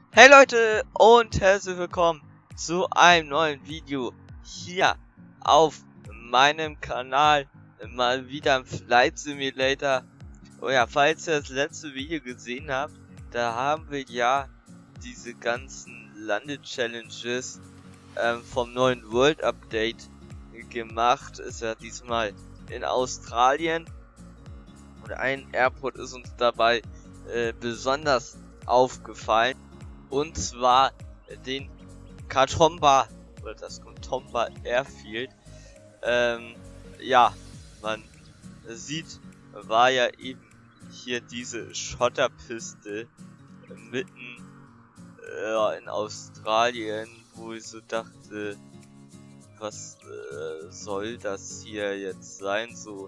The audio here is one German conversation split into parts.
Hey Leute und herzlich willkommen zu einem neuen Video hier auf meinem Kanal. Mal wieder im Flight Simulator. Oh ja, falls ihr das letzte Video gesehen habt, da haben wir ja diese ganzen Lande-Challenges vom neuen World Update gemacht. Ist ja diesmal in Australien. Und ein Airport ist uns dabei besonders aufgefallen. Und zwar den Katoomba oder das Katoomba Airfield. Ja, man sieht, war ja eben hier diese Schotterpiste mitten in Australien, wo ich so dachte, was soll das hier jetzt sein? So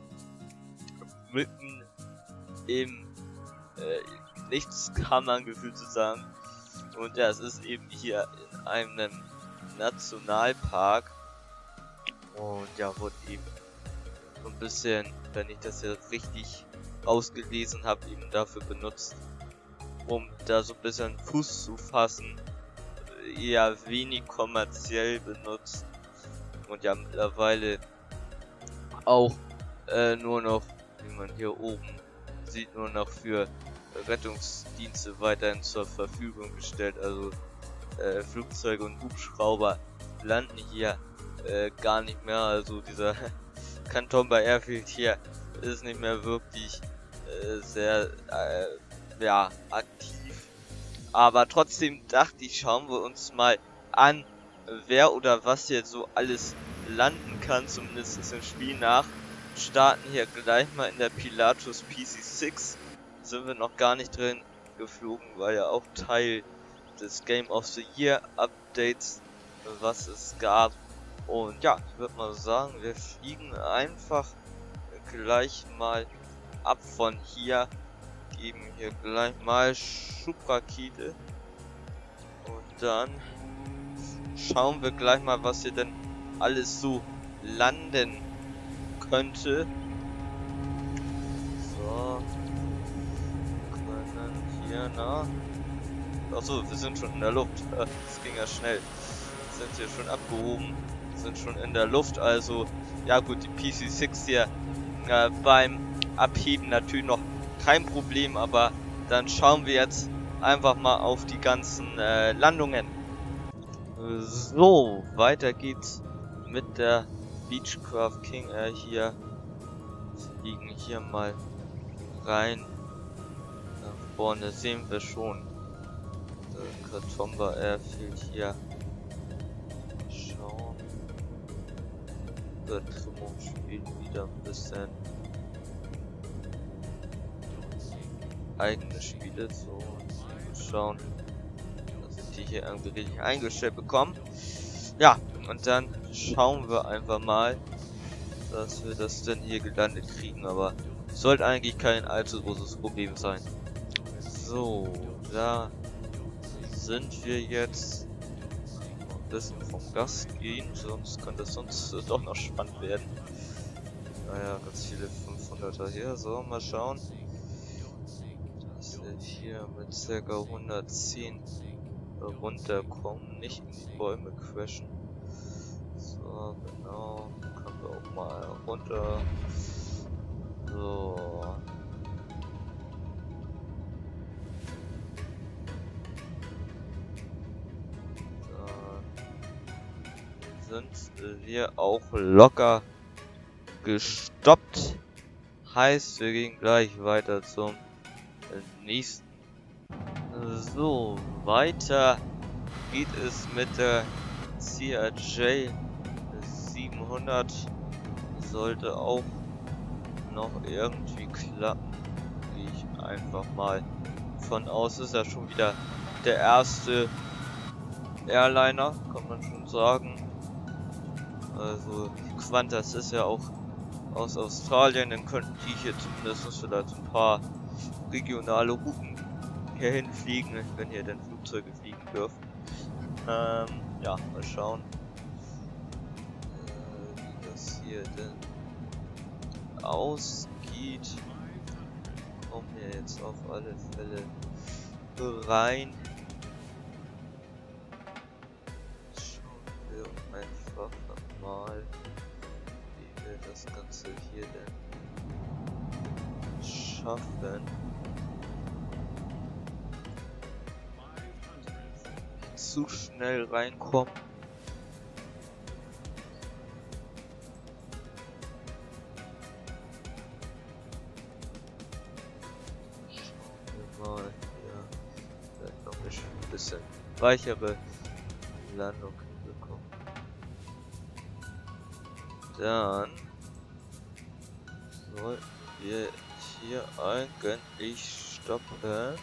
mitten im nichts kann man gefühlt zu sagen. Und ja, es ist eben hier in einem Nationalpark. Und ja, wurde eben so ein bisschen, wenn ich das jetzt richtig ausgelesen habe, eben dafür benutzt, um da so ein bisschen Fuß zu fassen. Eher wenig kommerziell benutzt. Und ja, mittlerweile auch nur noch, wie man hier oben sieht, nur noch für Rettungsdienste weiterhin zur Verfügung gestellt. Also Flugzeuge und Hubschrauber landen hier gar nicht mehr. Also dieser Katoomba Airfield hier ist nicht mehr wirklich sehr ja, aktiv. Aber trotzdem dachte ich, schauen wir uns mal an, wer oder was hier so alles landen kann, zumindest im Spiel nach. Starten hier gleich mal in der Pilatus PC6. Sind wir noch gar nicht drin geflogen, war ja auch Teil des Game of the Year Updates, was es gab. Und ja, ich würde mal sagen, wir fliegen einfach gleich mal ab von hier, geben hier gleich mal Schubrakete und dann schauen wir gleich mal, was hier denn alles so landen könnte. So. Hier, na. Achso, wir sind schon in der Luft. Das ging ja schnell. Wir sind hier schon abgehoben. Sind schon in der Luft. Also, ja gut, die PC6 hier beim Abheben natürlich noch kein Problem. Aber dann schauen wir jetzt einfach mal auf die ganzen Landungen. So, weiter geht's mit der Beechcraft King Air hier. Fliegen hier mal rein. Vorne sehen wir schon der Katoomba Airfield hier. Schauen. Der Trimo spielt wieder ein bisschen eigene Spiele. So, schauen, dass wir die hier irgendwie richtig eingestellt bekommen. Ja, und dann schauen wir einfach mal, dass wir das denn hier gelandet kriegen. Aber sollte eigentlich kein allzu großes Problem sein. So, da sind wir jetzt ein bisschen vom Gas gehen, sonst könnte es sonst doch noch spannend werden. Naja, ganz viele 500er hier, so, mal schauen. Dass wir hier mit ca. 110 runterkommen, nicht in die Bäume crashen. So, genau, können wir auch mal runter. So. Sind wir auch locker gestoppt. Heißt, wir gehen gleich weiter zum nächsten. So, weiter geht es mit der CRJ 700. Sollte auch noch irgendwie klappen. Gehe ich einfach mal von aus. Ist ja schon wieder der erste Airliner, kann man schon sagen. Also Qantas ist ja auch aus Australien, dann könnten die hier zumindest vielleicht ein paar regionale Routen hier hinfliegen, wenn hier denn Flugzeuge fliegen dürfen. Ja, mal schauen, wie das hier denn ausgeht. Kommen wir jetzt auf alle Fälle rein. einfach mal, wie wir das Ganze hier denn schaffen. Nicht zu schnell reinkommen. Mal hier vielleicht noch ein bisschen weichere Landung bekommen. Dann sollten wir hier eigentlich stoppen.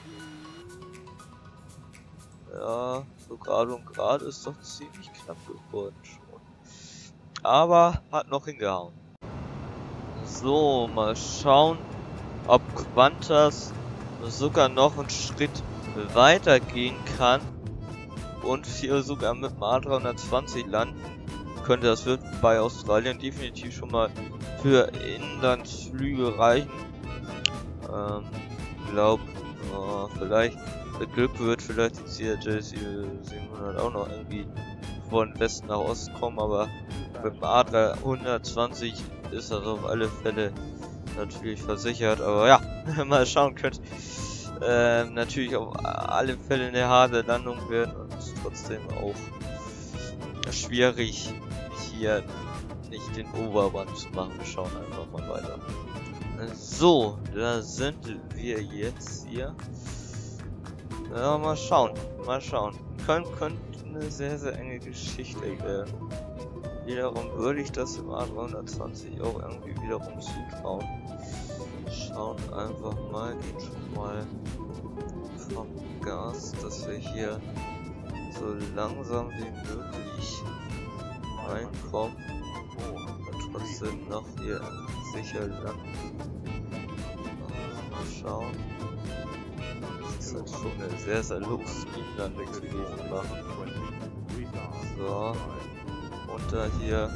Ja, so gerade und gerade ist doch ziemlich knapp geworden schon. Aber hat noch hingehauen. So, mal schauen, ob Qantas sogar noch einen Schritt weitergehen kann und hier sogar mit dem A320 landen könnte. Das wird bei Australien definitiv schon mal für Inlandsflüge reichen. Glaub, vielleicht mit Glück wird vielleicht die CRJ 700 auch noch irgendwie von Westen nach Osten kommen, aber mit dem A320 ist das auf alle Fälle natürlich versichert. Aber ja, mal schauen, könnte natürlich auf alle Fälle eine harte Landung werden und trotzdem auch schwierig hier nicht den Overrun zu machen. Wir schauen einfach mal weiter. So, da sind wir jetzt hier. Ja, mal schauen, mal schauen. Könnte eine sehr, sehr enge Geschichte werden. Wiederum würde ich das im A320 auch irgendwie wiederum zutrauen. Schauen einfach mal, gehen schon mal vom Gas, dass wir hier so langsam wie möglich reinkommen und trotzdem noch hier sicher landen. Mal schauen. Das ist halt schon eine sehr, sehr Luxus-Lande gewesen machen. So, runter hier.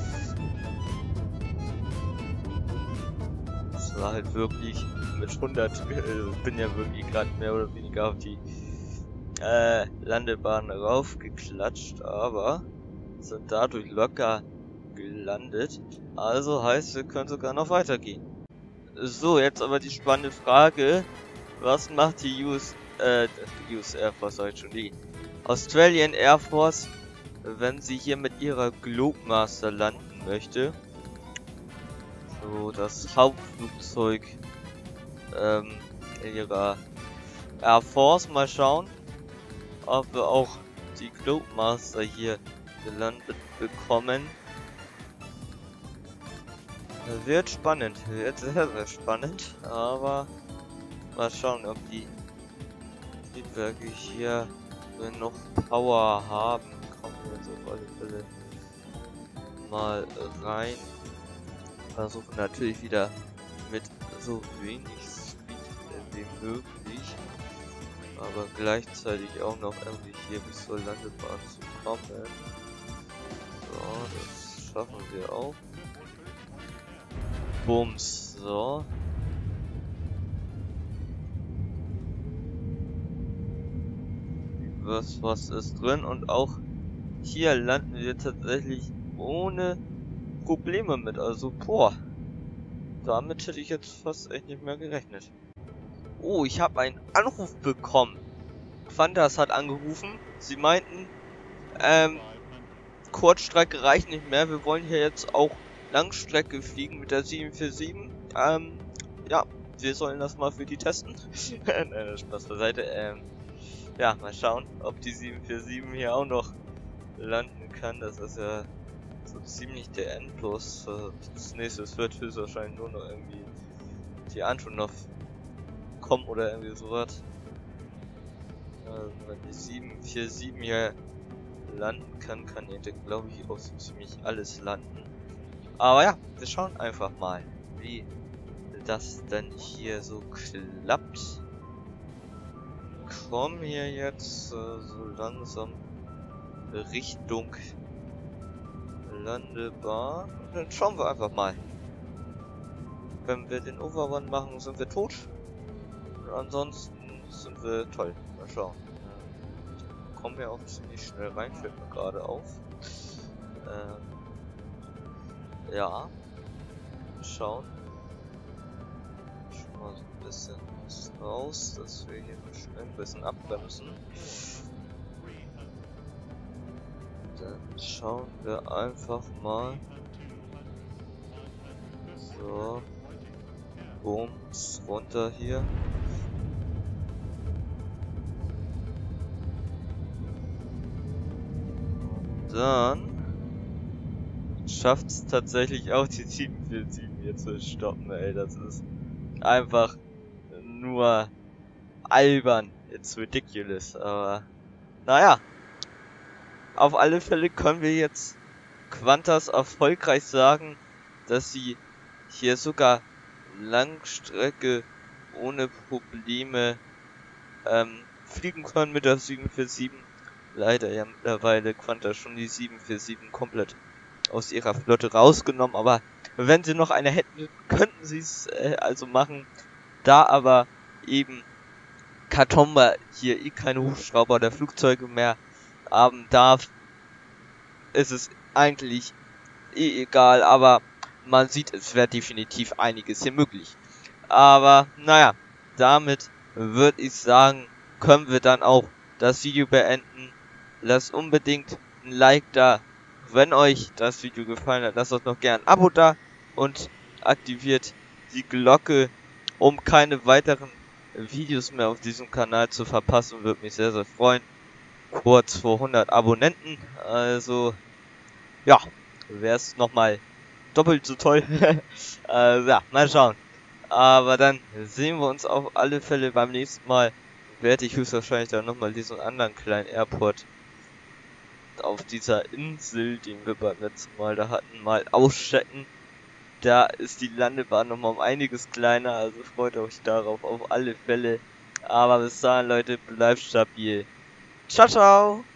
Das war halt wirklich mit 100, bin ja wirklich gerade mehr oder weniger auf die Landebahn raufgeklatscht, aber sind dadurch locker gelandet. Also heißt, wir können sogar noch weitergehen. So, jetzt aber die spannende Frage. Was macht die US Air Force, sag ich schon, die Australian Air Force, wenn sie hier mit ihrer Globemaster landen möchte? So, das Hauptflugzeug ihrer Air Force. Mal schauen, ob wir auch die Globemaster hier gelandet bekommen. Wird spannend, wird sehr, sehr spannend, aber mal schauen, ob die wirklich hier noch Power haben. Kommen wir jetzt auf alle Fälle mal rein. Versuchen natürlich wieder mit so wenig Speed wie möglich, aber gleichzeitig auch noch irgendwie hier bis zur Landebahn zu kommen. So, das schaffen wir auch. Bums, so. Was ist drin, und auch hier landen wir tatsächlich ohne Probleme mit, also boah, damit hätte ich jetzt fast echt nicht mehr gerechnet. Oh, ich habe einen Anruf bekommen. Qantas hat angerufen, sie meinten, Kurzstrecke reicht nicht mehr, wir wollen hier jetzt auch Langstrecke fliegen mit der 747. Ja, wir sollen das mal für die testen. Nein, Spaß beiseite. Ja, mal schauen, ob die 747 hier auch noch landen kann. Das ist ja so ziemlich der Endlos. Das nächste wird höchstwahrscheinlich nur noch irgendwie die Antonov kommen oder irgendwie sowas. Wenn die 747 hier landen kann, kann hier, glaube ich, auch so ziemlich alles landen. Aber ja, wir schauen einfach mal, wie das denn hier so klappt. Kommen hier jetzt so langsam Richtung Landebahn. Und dann schauen wir einfach mal. Wenn wir den Overrun machen, sind wir tot. Und ansonsten sind wir toll. Mal schauen. Kommen wir auch ziemlich schnell rein, fällt mir gerade auf. Ja. Schauen. Schon mal so ein bisschen was raus, dass wir hier schnell ein bisschen abbremsen. Dann schauen wir einfach mal. So. Bums, runter hier. Und dann schafft es tatsächlich auch die 747 hier zu stoppen, ey. Das ist einfach nur albern. It's ridiculous, aber naja. Auf alle Fälle können wir jetzt Qantas erfolgreich sagen, dass sie hier sogar Langstrecke ohne Probleme fliegen können mit der 747. Leider ja mittlerweile Qantas schon die 747 komplett aus ihrer Flotte rausgenommen, aber wenn sie noch eine hätten, könnten sie es also machen. Da aber eben Katoomba hier keine Hubschrauber oder Flugzeuge mehr haben darf, ist es eigentlich egal, aber man sieht, es wäre definitiv einiges hier möglich. Aber naja, damit würde ich sagen, können wir dann auch das Video beenden. Lasst unbedingt ein Like da, wenn euch das Video gefallen hat. Lasst uns noch gern ein Abo da und aktiviert die Glocke, um keine weiteren Videos mehr auf diesem Kanal zu verpassen. Würde mich sehr, sehr freuen. Kurz vor 100 Abonnenten, also ja, wäre es nochmal doppelt so toll. Ja, mal schauen. Aber dann sehen wir uns auf alle Fälle beim nächsten Mal. Werde ich höchstwahrscheinlich dann nochmal diesen anderen kleinen Airport auf dieser Insel, den wir beim letzten Mal da hatten, mal auschecken. Da ist die Landebahn nochmal um einiges kleiner, also freut euch darauf auf alle Fälle. Aber bis dahin, Leute, bleibt stabil. Ciao, ciao!